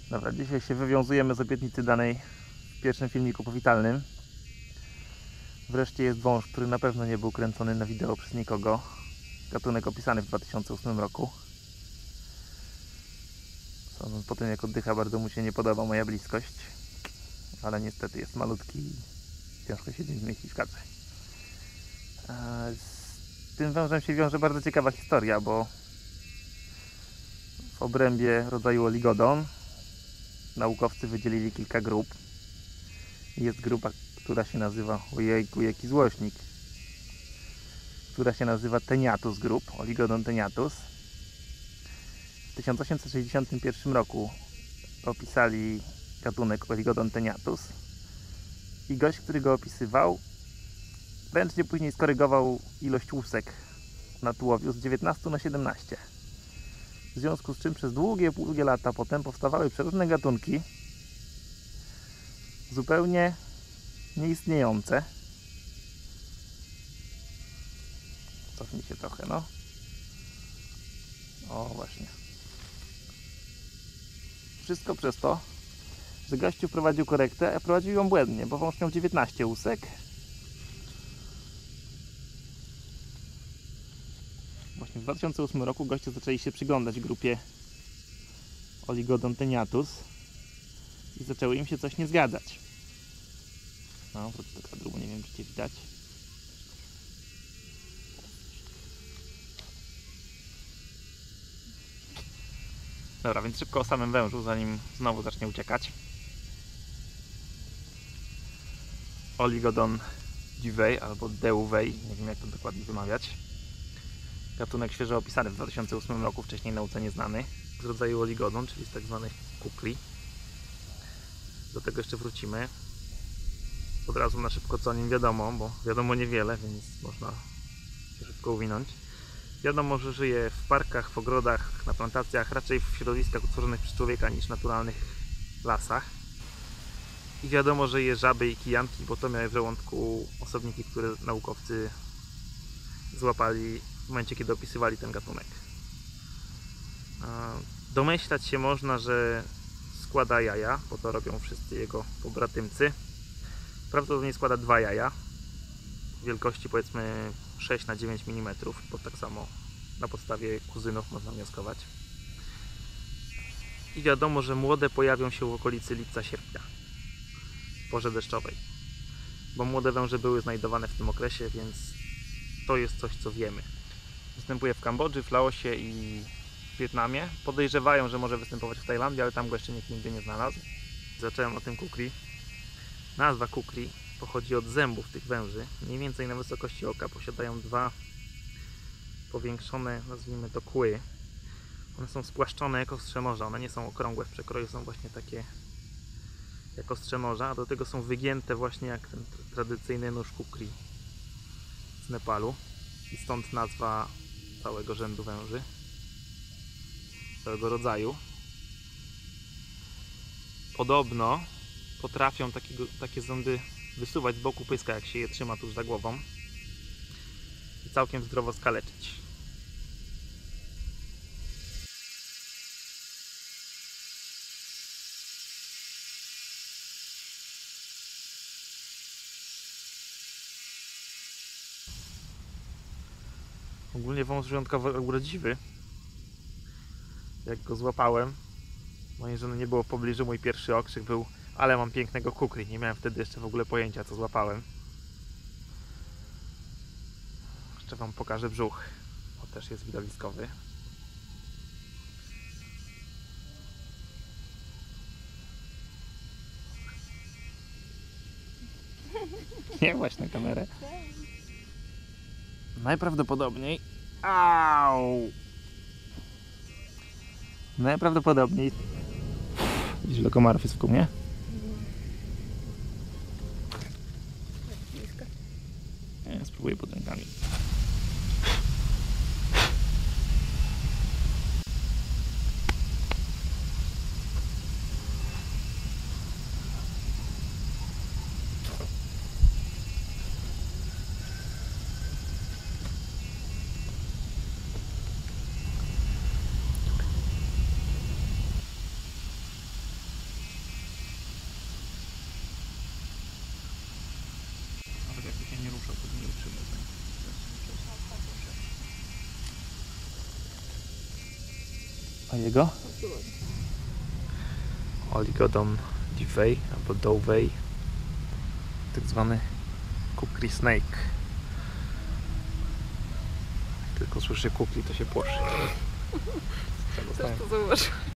Dobra, dzisiaj się wywiązujemy z obietnicy danej w pierwszym filmiku powitalnym. Wreszcie jest wąż, który na pewno nie był kręcony na wideo przez nikogo. Gatunek opisany w 2008 roku. Sądząc po tym, jak oddycha, bardzo mu się nie podoba moja bliskość. Ale niestety jest malutki i ciężko się nim zmieścić w kadrze. Z tym wężem się wiąże bardzo ciekawa historia, bo w obrębie rodzaju Oligodon naukowcy wydzielili kilka grup. Jest grupa, która się nazywa, ojejku, jaki złośnik, która się nazywa Teniatus Group, Oligodon Teniatus. W 1861 roku opisali gatunek Oligodon Teniatus i gość, który go opisywał, ręcznie później skorygował ilość łusek na tułowiu z 19 na 17. W związku z czym przez długie lata potem powstawały przeróżne gatunki zupełnie nieistniejące. Cofnij się trochę, no. O, właśnie. Wszystko przez to, że gościu prowadził korektę, a prowadził ją błędnie, bo wąż miał 19 łusek. Właśnie w 2008 roku goście zaczęli się przyglądać grupie Oligodon Teniatus i zaczęło im się coś nie zgadzać. No, wrócę do kadru, bo nie wiem, czy Cię widać. Dobra, więc szybko o samym wężu, zanim znowu zacznie uciekać. Oligodon Duvei albo Deuvei, nie wiem, jak to dokładnie wymawiać. Gatunek świeżo opisany w 2008 roku, wcześniej nauce nieznany, z rodzaju Oligodon, czyli z tak zwanych kukli. Do tego jeszcze wrócimy. Od razu na szybko, co o nim wiadomo, bo wiadomo niewiele, więc można się szybko uwinąć. Wiadomo, że żyje w parkach, w ogrodach, na plantacjach, raczej w środowiskach utworzonych przez człowieka niż naturalnych lasach. I wiadomo, że je żaby i kijanki, bo to miały w żołądku osobniki, które naukowcy złapali w momencie, kiedy opisywali ten gatunek. Domyślać się można, że składa jaja, bo to robią wszyscy jego pobratymcy. Prawdopodobnie składa 2 jaja wielkości powiedzmy 6 na 9 mm, bo tak samo na podstawie kuzynów można wnioskować. I wiadomo, że młode pojawią się w okolicy lipca-sierpnia, w porze deszczowej, bo młode węże były znajdowane w tym okresie, więc to jest coś, co wiemy. Występuje w Kambodży, w Laosie i w Wietnamie. Podejrzewają, że może występować w Tajlandii, ale tam go jeszcze nikt nigdy nie znalazł. Zacząłem o tym kukli. Nazwa kukli pochodzi od zębów tych węży. Mniej więcej na wysokości oka posiadają 2 powiększone, nazwijmy to, kły. One są spłaszczone jak ostrze morza. One nie są okrągłe w przekroju, są właśnie takie jak ostrze morza, a do tego są wygięte właśnie jak ten tradycyjny nóż kukli z Nepalu. I stąd nazwa całego rzędu węży, całego rodzaju. Podobno potrafią takie zęby wysuwać z boku pyska, jak się je trzyma tuż za głową, i całkiem zdrowo skaleczyć. Ogólnie wąż wyjątkowo urodziwy. Jak go złapałem, mojej żony nie było w pobliżu, mój pierwszy okrzyk był: ale mam pięknego kukli. Nie miałem wtedy jeszcze w ogóle pojęcia, co złapałem. Jeszcze Wam pokażę brzuch, bo też jest widowiskowy. Nie właź na kamerę. Najprawdopodobniej... Au! Najprawdopodobniej... Widzisz, ile komarów jest w kumie? Ja spróbuję pod rękami. A jego? Oligodon divei albo dovei, tak zwany kukli snake. Jak tylko słyszy kukli, to się płoszy. Też to zauważyłem.